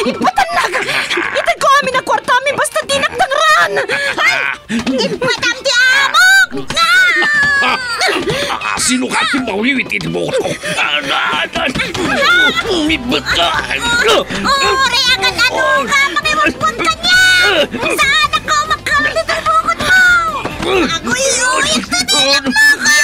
Ipatanag! Itag ko amin ang kwarta amin basta dinagdangran! Madam di amok! Sino ka si mawiwitin mo ko? Umibot ka! Uriya ka na doon ka! Makiwagpon ka niya! Saan ako magkamit ito bukod mo? Ako iuwit na nilak mo ko!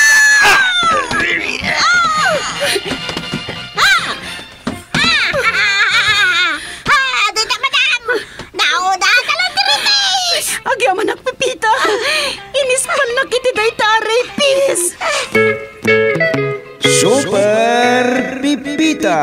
Dito, madam! Nauda ka lang diritis! Agyaman nagpipita! Inispan na kiti day taray, pis! Super Pipita.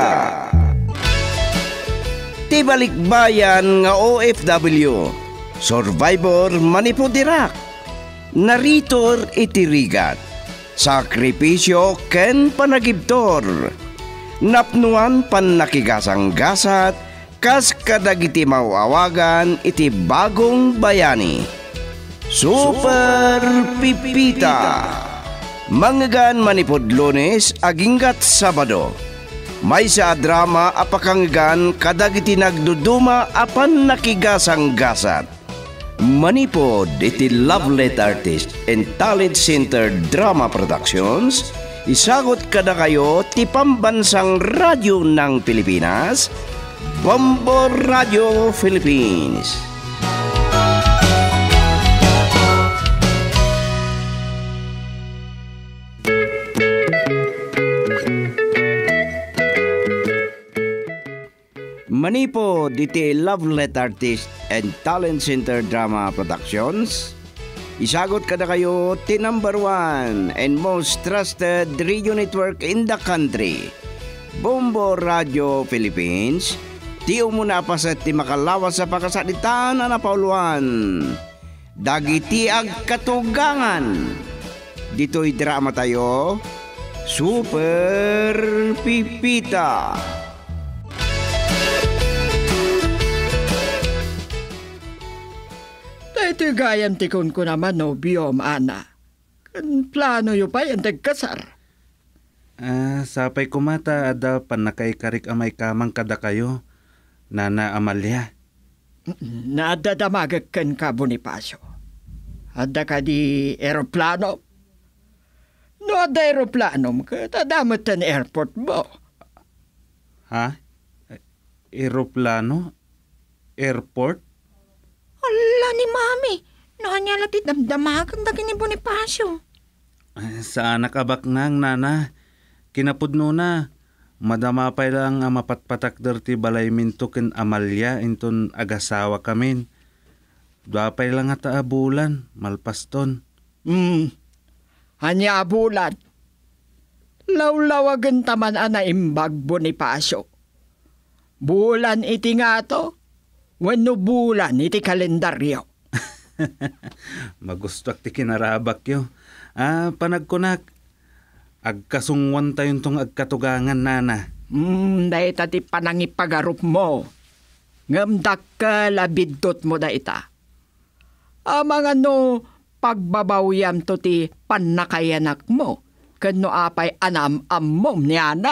Tibalikbayan nga OFW, Survivor manipudirak, Naritor itirigat, Sakripisyo ken panagibtor, Napnuan pan nakigasang-gasat, kas kadagiti mawawagan iti bagong bayani. Super Pipita. Manggan manipod Lunes aginggat Sabado. May sa drama apakanggan kadagiti nagduduma apan nakigasang-gasat. Manipod iti Lovelet Artist and Talent Center Drama Productions. Isagot kada kayo ti pambansang radyo ng Pilipinas, Bombo Radio Philippines. Manipo diti Lovelet Artist and Talent Center Drama Productions. Isagot kada kayo ti #1 and most trusted radio network in the country, Bombo Radio Philippines. Ti umuna pa sa ti makalawas sa pakasalitan na napauluan. Dagiti agkatugangan. Dito'y drama tayo, Super Pipita. Ito gayam tikon ko naman no biyom, ana. Kan plano yu pa yan tagkasar. Sapay kumata ada panakaikarik amay kamang kada kayo, Nana Amalia. Nadadamagag kan ka, Bonifacio. Ada ka di aeroplano? No, ada aeroplano ka, tadamot ang airport mo. Ha? Aeroplano? Airport? Ala ni Mami, noanya lati damdamagang dagi ni Bonifacio. Sa anak abak nang, Nana. Kinapudno na. Madamapay lang ang mapatpatak derti balay minto ken Amalia inton agasawa kamin. Duapay lang ata abulan, malpaston. Hanya abulan. Lawlawagan taman ana imbag, Bonifacio. Bulan iti nga to. Wano bulan iti kalendaryo. Magusto ti kinarabak yo. Panagkunak. Agkasungwan tayon tong agkatugangan, Nana. Dahil tati panangipagarup mo. Ngamdak ka labidot mo da ita. Amang ano, pagbabawyam to ti panakayanak mo. Kano apay anam-am mo niyana.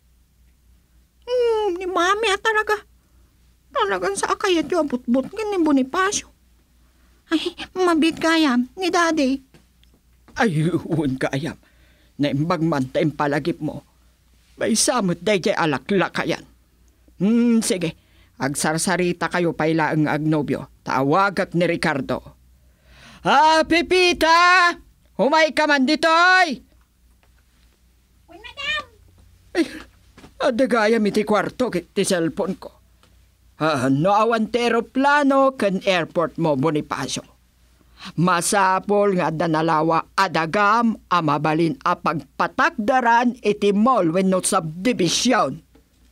Ni Mami talaga. Talagang sa akayat yung abot-bot ni Bonifacio. Ay, mabit kayam ni Daddy. Ayun kayam. Naimbag man tayong palagip mo. May samot day jay alakla kayan. Sige, agsarsarita kayo paila ang agnobyo. Tawagak ni Ricardo. Pipita! Humay ka man ditoy! Uy, madam! Ay, adagayam iti kwarto ti cellphone ko. Noawan ti aeroplano kan airport mo, Bonifacio. Masapol nga danalawa adagam amabalin a pagpatakdaran iti mall wenno subdivision.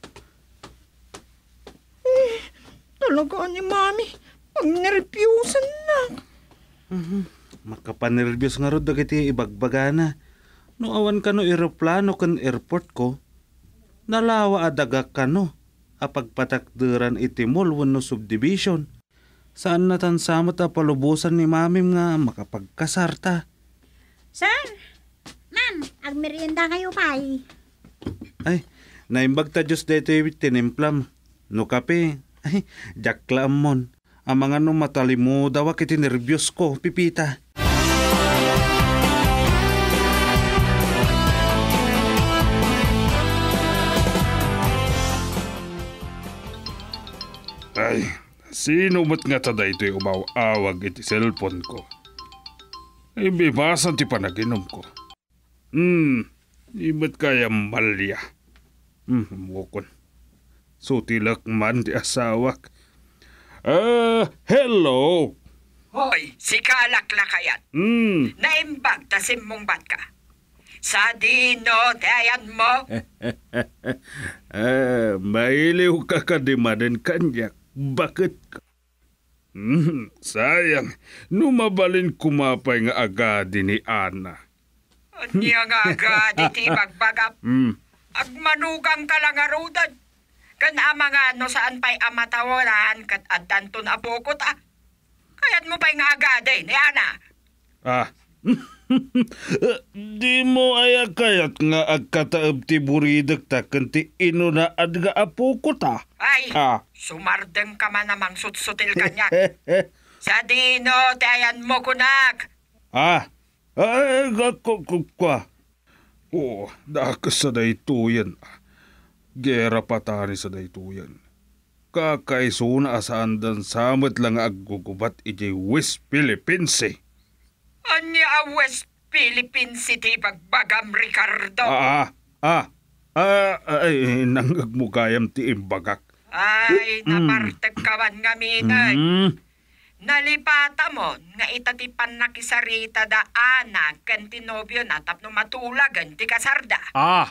Talaga ni Mami, pag nervyusan na. Makapanervyos nga ro dagiti ibagbagana. No awan ka no aeroplano kan airport ko, nalawa adagak ka no. Apagpatakderan iti mall wenno subdivision. Saan natansamot a palubusan ni Mamim nga makapagkasarta? Sir, ma'am, agmerienda kayo pay. Ay, naimbag ta Diyos dito yung tinimplam. No kape. Ay, jakla mon. Ang mga no matalimu daw kiti nervyos ko, Pipita. Ay, sino ba't nga tada ito'y umaw-awag iti cellphone ko? Ay, bibasan ti panaginom ko. Iba't kaya malya. Mukon. Sutilak man di asawak. Hello? Hoy, si kalaklakayan. Naimbag tasim mong bat ka. Sa dino, dayan mo. Mailiw ka kadimanin kanyak. Bakit ka? Sayang, numabalin kumapay nga agadi ni Ana. Niya nga agad iti magbagap. Agmanugang kalangarudan. Kan mga no saan pa'y amatawanan kat adanton apokot Kayat mo pa'y nga agad ni Ana. Di mo aya kayat nga agkataab ti buridag taken ti inuna ad nga apukot Ay, sumardeng ka man namang sutsutil kanya. Sa dino, tayan mo kunak. Kwa. Dakas sa daytoyan. Gera patani sa daytoyan. Kakaisuna asaan dan samat lang aggugubat iti West Philippines Anya West Philippines City pagbagam, Ricardo. Nanggag mo kayam ti imbagak. Ay, napartag kawan nga minay. Nalipata mo nga itatipan na kisarita da Ana kan tinobyo na tapno matulagan ti kasarda.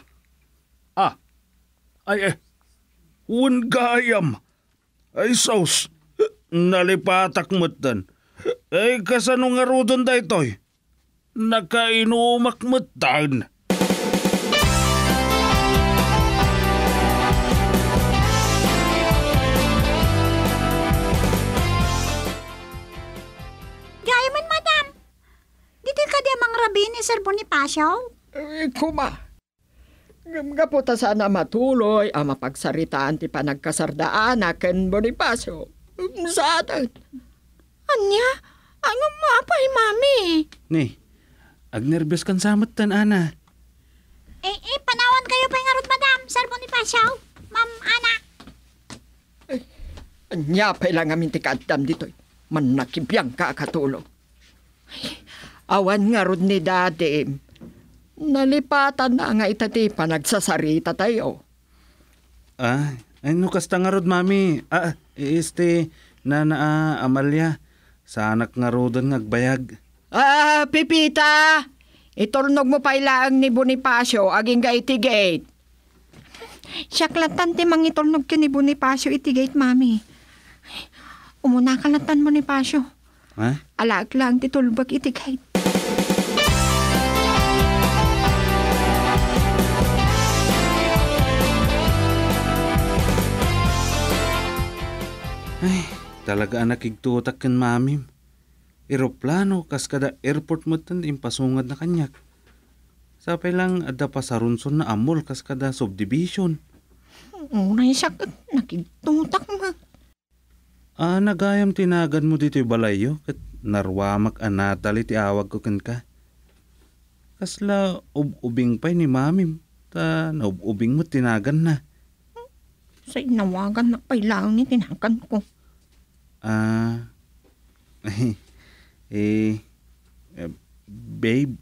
Gayam. Ay, saus. Nalipatak matan. Ay, kasano nga rodon da ito'y? Nakainumak matan. Gayaman, madam. Dito ka di mang rabi ni Sir Bonifacio? Kuma. Gamgaputa sana matuloy ang mapagsaritaan ti panagkasardaan na ken Bonifacio. Saan? Anya? Ang mapay, mami. Ni, agnervyos kan samat tan, Ana. Panawan kayo pa nga rod, madam. Sir Bonifacio. Ma'am Ana. Anya pa lang amin ti kaddam dito'y. Manakibiyang ka katulong. Awan nga rod ni dati. Nalipatan na nga itati panagsasarita tayo. Ano kasta nga rod, mami? Nana Amalia. Sa anak nga rodan ngagbayag. Pipita! Iturnog mo pa ilaang ni Bonifacio, aging ga itigate. Siyaklatan ti mang iturnog ka ni Bonifacio itigate, mami. Umuna kalatan Bonifacio. Alaag lang ti tulbag itigate. Ay, talaga anak igtutak kan mami. Eroplano kas kada airport mo tan impasungad na kanyak. Sapay lang adda pa sa runson na amol kas kada subdivision. Unay sakit, nakigtutak mo. Nagayam tinagan mo dito balayo kat narwamak anatali ti awag ko kan ka. Kasla ubing pa'y ni mami. Ta naubing mo tinagan na. Sa inawagan na pailang ni tinakan ko. Babe.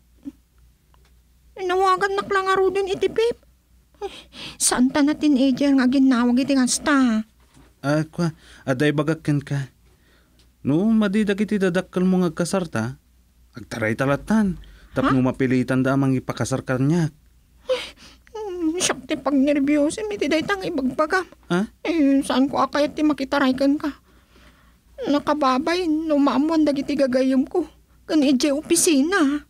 Inawagan na lang aro din iti, babe. Saan ta na teenager nga ginawag iti ngasta? Aday bagakken ka. No, madidag iti dadakkal mo nga kasarta. Agtaray talatan. Tapno mapilitan da amang ipakasar ka niya. Siyak ti pag nervyosin, iti day tang ibagbagam. Saan ko akayat ti makitaraykan ka? Nakababay, numamuan dagiti gagayom ko. Kan ije opisina.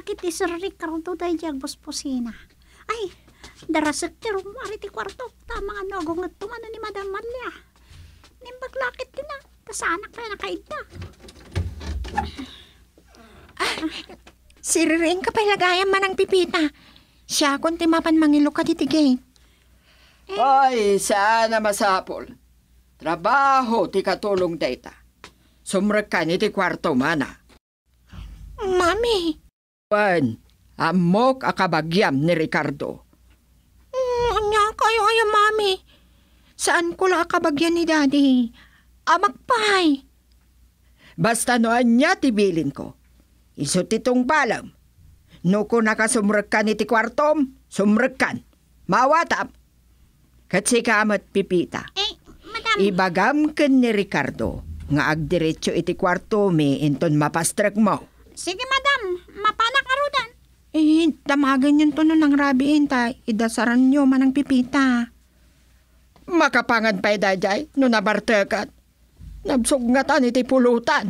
Nalakit ti Sir Ricardo dahi diyag Busbusina. Ay, darasek ti rumari ti kwarto. Tama nga nogong at tumano ni Madam Malia. Nimbaglakit din na. Tasanak pa nakaid na. Siriring ka palagayan man ang pipita. Siya kung timapan mangilo ka titigay. Ay, sana masapol. Trabaho ti katulong data. Sumrek ka ni ti kwarto mana. Mami. Wan, amok akabagyam ni Ricardo. Anya kayo ay mami. Saan ko la kabagyan ni daddy? Amakpay. Basta noan niya tibilin ko. Iso titong balam. No ko nakasumrek ka ni ti kwartom, sumrek kan. Mawatam. Katsi kamat pipita. Madam. Ibagam ken ni Ricardo. Nga agdiretso iti kwarto mi inton mapastrek mo. Sige, madam. Mapanak arudan. Damagan yun to ng rabiin ta. Idasaran nyo man ang pipita. Makapangan pa'y dajay no nabartekat. Nabsugngatan iti pulutan.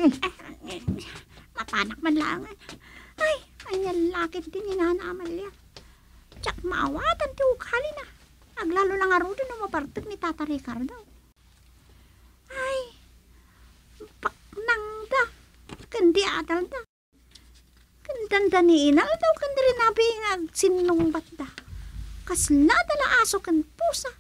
Mapanak man lang. Ay, ang lakit din ni Nana Amalia. Tsak maawatan ti ukali na. Aglalo lang arudan no mapartek ni Tata Ricardo. Ay, paknang da. Kandi adal da. Kandanda ni inal daw kandi rin nabingag sinong batda. Kasla dala aso kan pusa.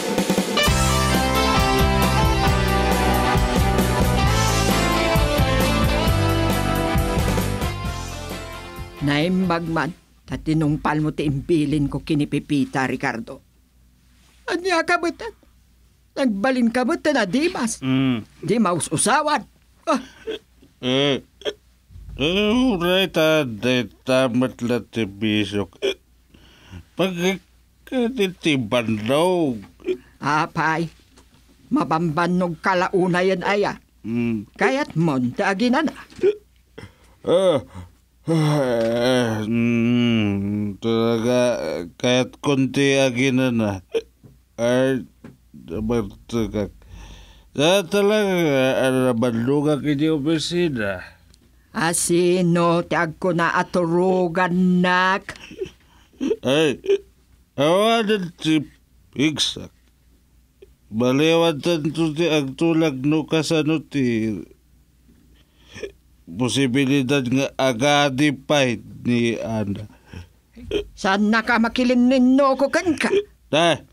Naimbag man, tatinungpal mo ti imbilin ko kinipipita, Ricardo. Anya ka butan? Nagbalin ka butan na Dimas. Di maususawan. Right, tamat lang ti bisok. Pagkatitiban daw. Apay, mabambanog kalauna yan aya. Kaya't mon, taaginan na. Talaga, kaya't konti aginan na. Ay, nabartagak. Talaga, bandunga kini opisina. Asino, tiag ko na aturugan nak. Ay, awanan si Pigsak. Baliwatan to ti agtulag no kasano ti posibilidad nga agadi pa ni Ana. Saan na ka makilin ninno ko kan ka? Dahil,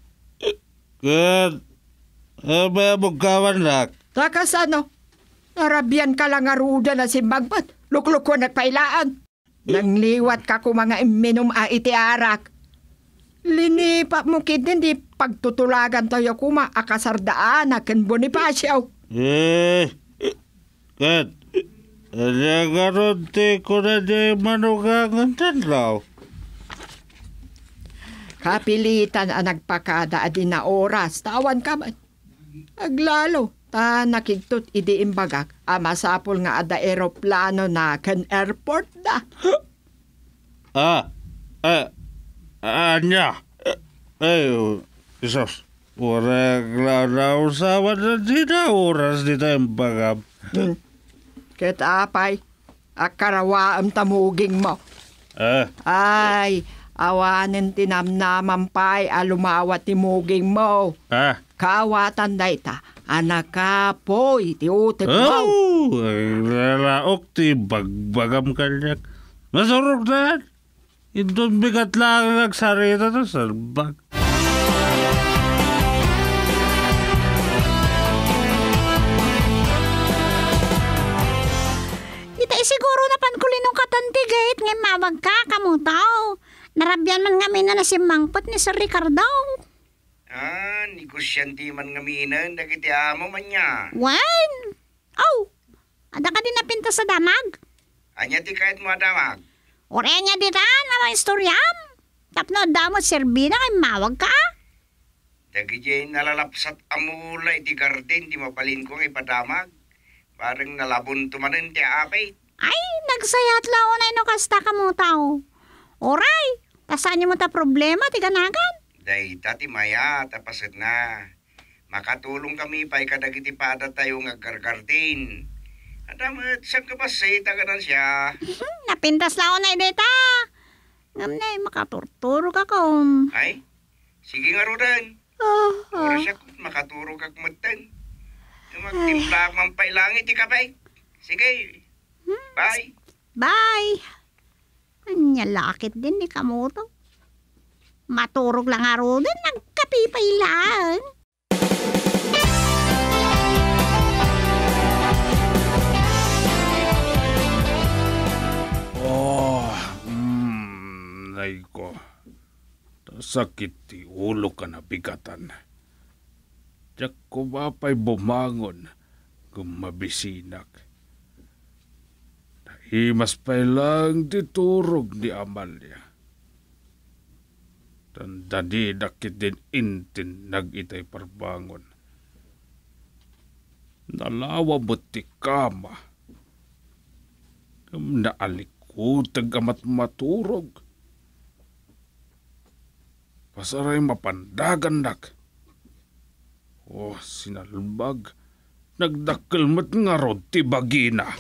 may abogkawan lak. Takas ano? Narabian ka lang aruda na si Magbat. Lukluk ko nagpailaan. Nangliwat ka ko mga iminom a iti arak. Linipa mo kid hindi pagtutulagan tayo kuma akasardaan akin Bonifacio. Kat, nagaronte ko na di manugangan tanlaw. Kapilitan ang nagpakada adin na oras. Tawan ka man. Aglalo. Ta nakigtot idi imbagak. Masapol nga ada aeroplano na kan airport da. Anya. Ay, isos. Wala na usawan na di na oras di na imbagam. Ket apay. Akarawaam tamuging mo. Ay, awanin tinamnamampay alumawat timuging mo. Kawatan da ita. Anak ka po, iti utik mo. Ay, lalaok ti bagbagam kanyak. Masurog na. Indon bigat lang nagsarita na salbag. Ita siguro na pankulin ng katantigait ngay mawag ka kamutaw. Narabyan man nga na si Mangpot ni Sir Ricardo. Negosyanti man nga miinan, dagiti amo man niya. Wan? Oh, ada ka din napinta sa damag? Anya ti kahit mo adamag. Ore niya di ran, namang istoryam. Tapno damot serbina kay mawag ka. Dagiti nalalapsat amulay ti garden, di mapalin ko ngay padamag. Parang nalabon tumanin ti apay. Ay, nagsayat lao na ino kasta ka mo tao. Oray, tasan niyo mo ta problema, ti ganagan. Day, tati maya, tapasit na. Makatulong kami pa'y kadagiti pada tayo nga gargartin. Damat, saan ka ba taganan siya? Napintas lang ako na ideta. Ngam na makaturturog ako. Ay, sige nga rodan. Oh, Oras siya kung makaturog kag matang. Magtimpla man pailangit, ikabay. Sige, bye. bye. Anya lakit din ni kamoto. Maturog lang aro din, nagkapipay lang. Nay ko. Sakit ti ulo ka na bigatan. Diyak ko mapay bumangon kung mabisinak. Nahimas pa lang diturog ni Amalia. Tanda di dakit din intin nag-itay parbangon. Nalawa mo ti kama. Naalikutag amat maturog. Pasaray mapandagan nak. Oh, sinalbag. Nagdakelmet nga rod ti bagina.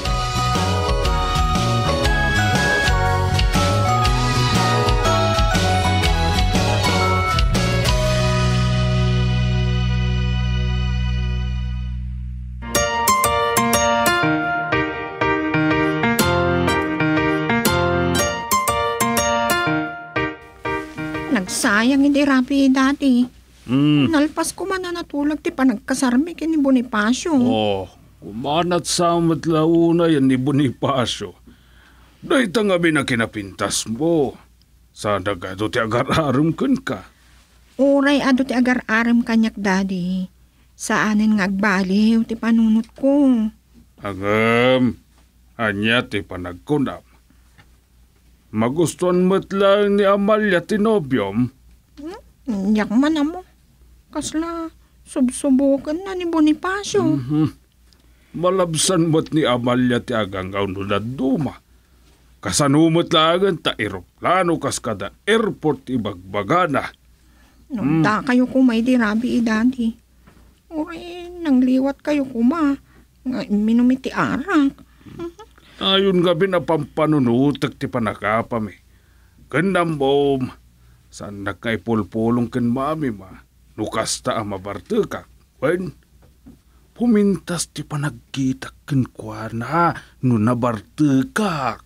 Nagsayang hindi rapi dati. Nalpas ko man na natulag ti panagkasarmi kini Bonifacio. Oh, kumanat sa matlauna yan ni Bonifacio. Dahil tangabi na kinapintas mo. Sana ka do ti agar-aram kun ka. Uray ado ti agar-aram kanyak dadi. Saanin nga agbaliw ti panunot ko. Angam, anya ti panagkunam. Magustuhan mo't lang ni Amalia tinobyom. Yak man na mo. Kasla, subsubukan na ni Bonifacio. Malabsan mo't ni Amalia ti aganggaw no na duma. Kasanumot lang ta aeroplano kas kada airport ibagbagana. Nung da kayo kumay di rabi idadi. Uray, nang liwat kayo kuma. Nga minumiti arak. Ayon gabi na pampanunutak ti panakapami. Kanam bom, saan nakaipulpulong kan mami ma. Nukas ta ang mabartukak. Wen, pumintas ti panagkita kan kwa na no nabartukak.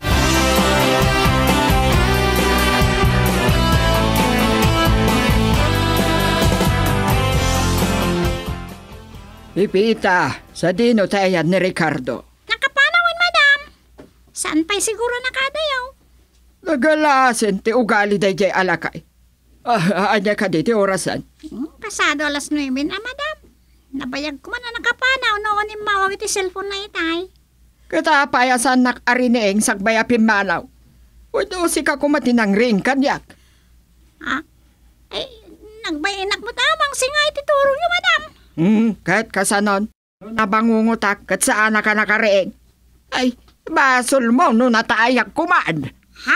Pipita, sa dino tayan ni Ricardo. Nakapanawin, madam. Saan pa'y siguro nakadayaw? Nagalasin ti ugali day jay alakay. Anya ka di ti orasan. Pasado alas 9 na, madam. Nabayag ko man na nakapanaw noon yung mawag iti cellphone na itay. Katapayasan nak-arineeng sagbaya pimanaw. Wado si ka kumatinang ring kanyak. Ha? Eh, nagbayinak mo tamang singay tituro niyo, madam. Kahit kasanon. Nabangungutak kat saan ka nakareeng. Ay, basol mo no nataayak kumaan. Ha?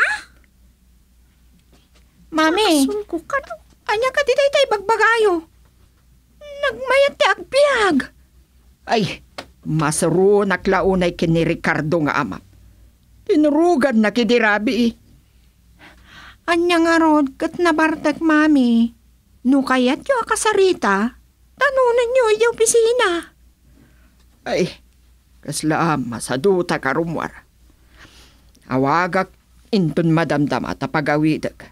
Mami, Asul ko ka no? anya ka ditay bagbagayo. Nagmayat ti agbiag. Ay, masaro naklaunay kini Ricardo nga ama. Tinurugan na kidirabi. Anya nga rod, kat nabartak mami. No kayat yo akasarita, tanunan nyo yung opisina. Ay, kaslaam masaduta karumwar. Awagak inton madamdam at apagawidag.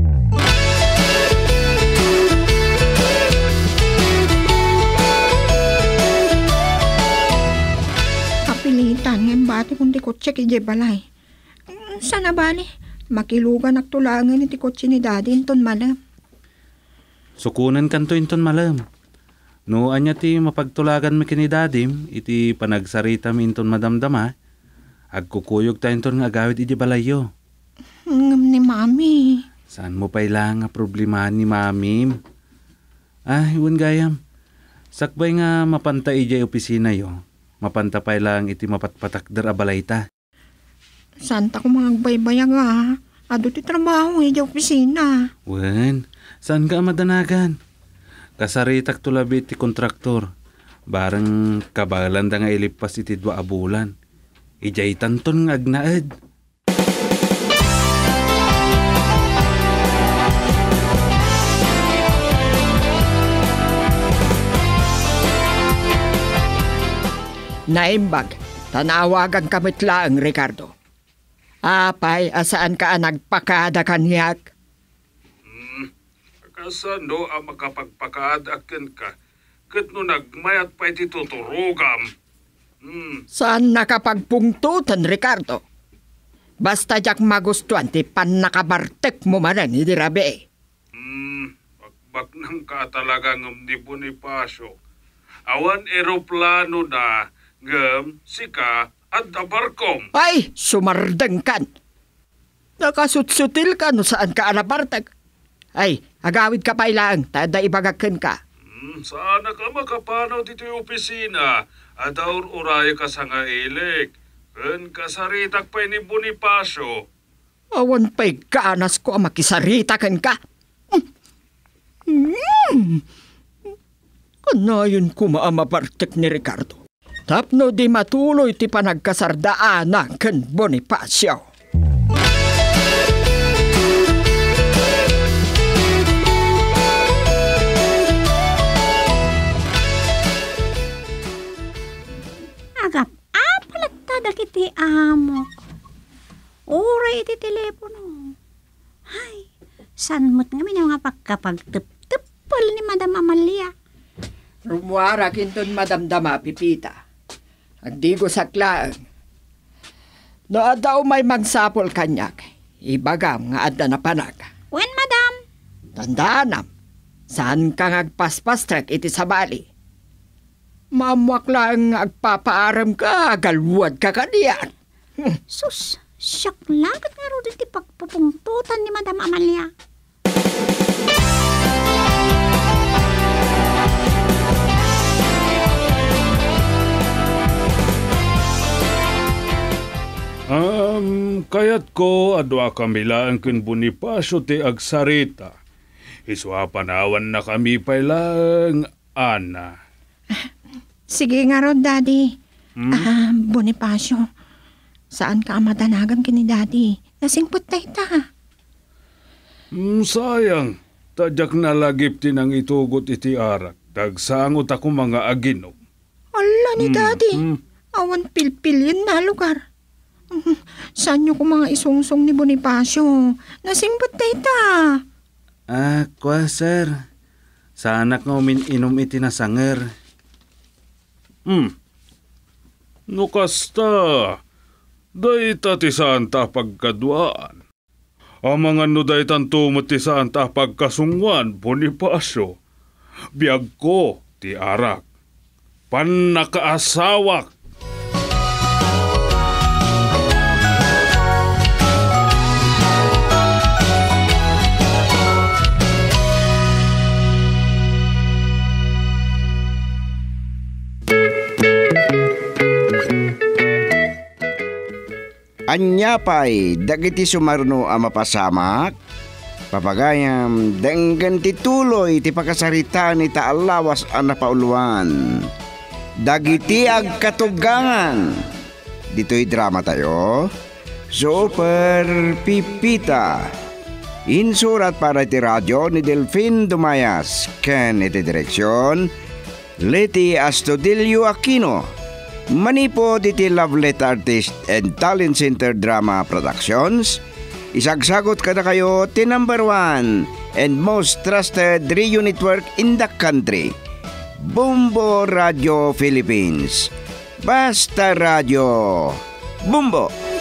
Kapilitan ng bati kundi kotse ki balay. Sana bali, makilugan at tulangan iti kotse ni daddy inton malam. Sukunan kanto inton malam. No anya ti mapagtulagan mi kini dadim, iti panagsarita mi inton madamdama, agkukuyog ta inton nga agawid iti balayo. Ngam ni mami. Saan mo pa ilang nga problema ni mami? Iwan gayam. Sakbay nga mapanta ijay opisina yo. Mapanta pa ilang iti mapatpatakder abalay ta. Santa ko mga agbaybayag nga. Ado ti trabaho iti opisina. Wen, saan ka madanagan? Kasaritak tulabi iti kontraktor. Barang kabalan da nga ilipas iti 2 abulan. ijay tanton nga agnaed. Naimbag, tanawagan kamit laang, Ricardo. Apay, asaan ka nagpakada kanyak? Kasano ang makapagpakaadakan ka? Kat no nagmayat pa iti tuturugam. Saan nakapagpungtutan, Ricardo? Basta jak magustuhan, ti pan nakabartek mo manan, hindi rabi. Bagbak ng ka talaga ng ni Bonifacio. Awan eroplano na ngam sika at abarkom. Ay, sumardeng kan. Nakasutsutil ka no saan ka anabartek. Ay, agawid ka pa ilang, tada ibagakin ka. Sana ka makapanaw dito yung opisina at aur uraya ka sa nga ilik. Kan kasaritak pa ni Bonifacio. Awan pa'y ganas ko ang makisaritakan ka. Kanayon ko maamabartek ni Ricardo. Tapno di matuloy ti panagkasardaanan ken Bonifacio. Agap, apalat dagiti amok. Oray iti telepono. Hay, san mo't nga nga pagkapagtip-tipal ni Madam Amalia. Rumuara kinton madamdama, Pipita. Agdigo saklaan. No adaw may magsapol kanyak, ibagam nga adda na panag. Wen, Madam? Tandaanam, saan ka ngagpaspas trek iti sabali? Mamwak lang agpapaaram ka, galwad ka kaniyan. Sus, siyak lagat nga ro iti pagpupungtutan ni Madam Amalia. Kayat ko adwa kami lang kun Bonifacio ti agsarita. Iswa panawan na kami pa lang, Ana. Sige nga ron, Daddy. Bonifacio, saan ka madanagan kini Daddy? Nasingpot tayo ta. Sayang, tadyak na lagip ti nang itugot iti arak. Dagsangot ako mga aginom. Ala ni Daddy, awan pilpil yun na lugar. Saan nyo ko mga isungsong ni Bonifacio? Nasingpot tayo ta. Kwa sir, sana nga inom iti nasanger. Nukasta, day ti santa pagkaduaan. Ang mga nuday tantumot ti santa pagkasungwan, Bonifacio. Biyag ko ti arak. Panakaasawak. Anyapay, dagiti sumarno a mapasamak, papagayam, denggan tituloy ti pakasarita ni taalawas a napauluan. Dagiti agkatugangan. Dito'y drama tayo. Super Pipita. Insurat para ti radyo ni Delfin Dumayas. Ken iti direksyon, Leti Astudillo Aquino. Manipo diti Lovelet Artist and Talent Center Drama Productions. Isagsagot kada kayo ti number 1 and most trusted radio network in the country, Bumbo Radio Philippines. Basta Radio Bumbo.